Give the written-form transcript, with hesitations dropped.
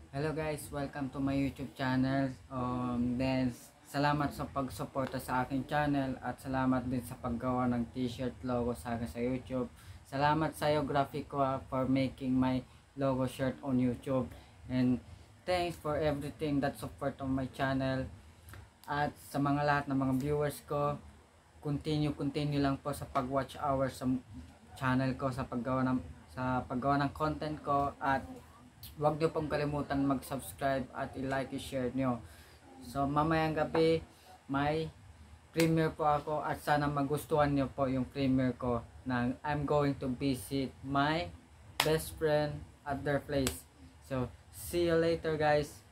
Hello guys, welcome to my YouTube channel. Salamat sa pagsuporta sa aking channel at salamat din sa paggawa ng t-shirt logo sa akin sa YouTube. Salamat sa iyo Grafico for making my logo shirt on YouTube. And thanks for everything that support on my channel. At sa mga lahat ng mga viewers ko, continue lang po sa pag-watch hours sa channel ko sa paggawa ng content ko, at huwag nyo pong kalimutan mag-subscribe at i-like, i-share nyo. So mamayang gabi may premiere po ako at sana magustuhan nyo po yung premiere ko na I'm going to visit my best friend at their place. So see you later guys.